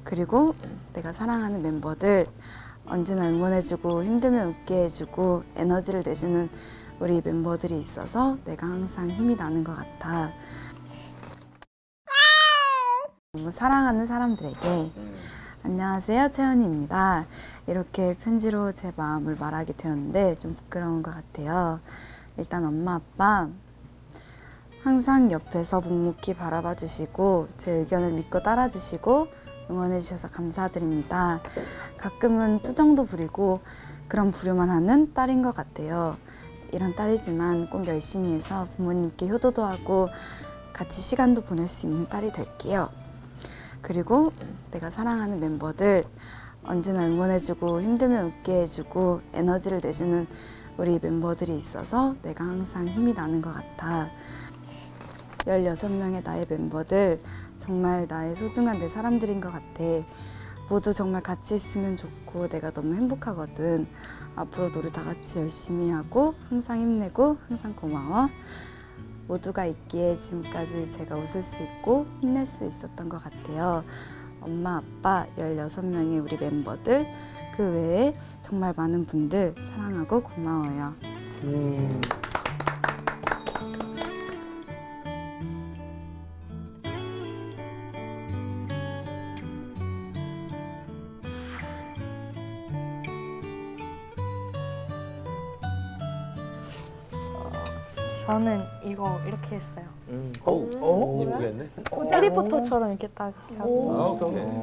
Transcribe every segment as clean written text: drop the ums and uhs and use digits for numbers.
그리고 내가 사랑하는 멤버들 언제나 응원해주고 힘들면 웃게 해주고 에너지를 내주는 우리 멤버들이 있어서 내가 항상 힘이 나는 것 같아. 너무 사랑하는 사람들에게 안녕하세요, 채연이입니다. 이렇게 편지로 제 마음을 말하게 되었는데 좀 부끄러운 것 같아요. 일단 엄마, 아빠 항상 옆에서 묵묵히 바라봐 주시고 제 의견을 믿고 따라 주시고 응원해 주셔서 감사드립니다. 가끔은 투정도 부리고 그런 부류만 하는 딸인 것 같아요. 이런 딸이지만 꼭 열심히 해서 부모님께 효도도 하고 같이 시간도 보낼 수 있는 딸이 될게요. 그리고 내가 사랑하는 멤버들 언제나 응원해주고 힘들면 웃게 해주고 에너지를 내주는 우리 멤버들이 있어서 내가 항상 힘이 나는 것 같아. 16명의 나의 멤버들 정말 나의 소중한 내 사람들인 것 같아. 모두 정말 같이 있으면 좋고 내가 너무 행복하거든. 앞으로도 우리 다 같이 열심히 하고 항상 힘내고 항상 고마워. 모두가 있기에 지금까지 제가 웃을 수 있고 힘낼 수 있었던 것 같아요. 엄마, 아빠, 16명의 우리 멤버들 그 외에 정말 많은 분들 사랑하고 고마워요. 저는 이거 이렇게 했어요. 예쁘게 했네. 해리포터처럼 이렇게 딱 하고.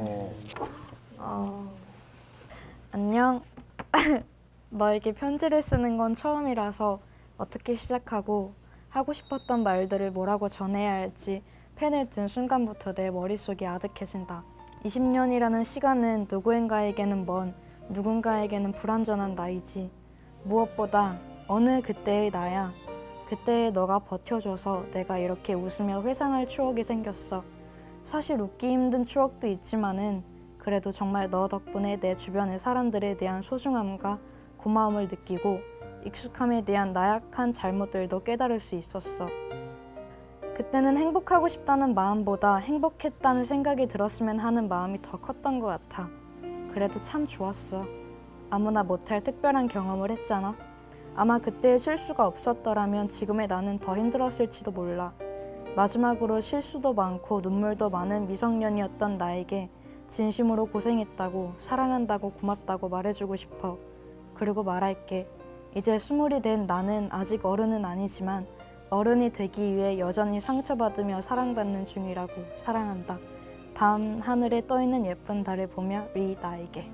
안녕. 너에게 편지를 쓰는 건 처음이라서 어떻게 시작하고 하고 싶었던 말들을 뭐라고 전해야 할지 펜을 든 순간부터 내 머릿속이 아득해진다. 20년이라는 시간은 누구인가에게는 먼, 누군가에게는 불완전한 나이지. 무엇보다 어느 그때의 나야. 그때의 너가 버텨줘서 내가 이렇게 웃으며 회상할 추억이 생겼어. 사실 웃기 힘든 추억도 있지만은 그래도 정말 너 덕분에 내 주변의 사람들에 대한 소중함과 고마움을 느끼고 익숙함에 대한 나약한 잘못들도 깨달을 수 있었어. 그때는 행복하고 싶다는 마음보다 행복했다는 생각이 들었으면 하는 마음이 더 컸던 것 같아. 그래도 참 좋았어. 아무나 못할 특별한 경험을 했잖아. 아마 그때의 실수가 없었더라면 지금의 나는 더 힘들었을지도 몰라. 마지막으로 실수도 많고 눈물도 많은 미성년이었던 나에게 진심으로 고생했다고, 사랑한다고, 고맙다고 말해주고 싶어. 그리고 말할게. 이제 20이 된 나는 아직 어른은 아니지만 어른이 되기 위해 여전히 상처받으며 사랑받는 중이라고. 사랑한다. 밤 하늘에 떠있는 예쁜 달을 보며 리 나에게.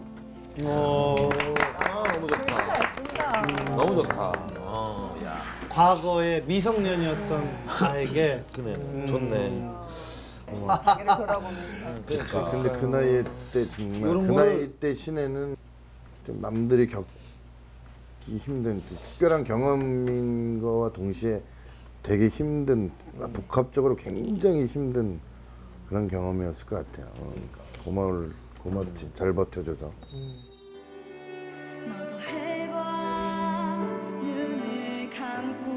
너무 좋다. 너무 좋다. 과거의 미성년이었던 나에게 그래, 좋네. 자기를 돌아보면서. 그렇지. 근데 그 나이 때 정말 그 나이 때 시내는 좀 남들이 겪기 힘든 특별한 경험인 거와 동시에 되게 힘든 복합적으로 굉장히 힘든 그런 경험이었을 것 같아요. 고맙지. 잘 버텨줘서. 너도 해봐 눈을 감고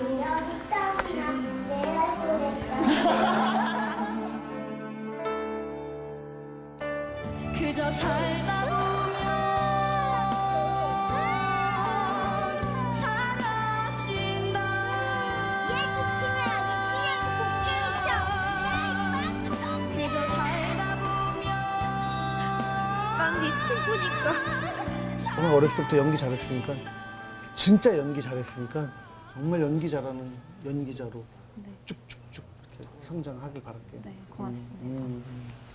그저 살다 보면 사라진다. 그저 살다 보면 난 네 친구니까. 정말 어렸을 때부터 연기 잘했으니까 진짜 연기 잘했으니까 정말 연기 잘하는 연기자로 쭉쭉쭉 이렇게 성장하길 바랄게요. 네, 고맙습니다.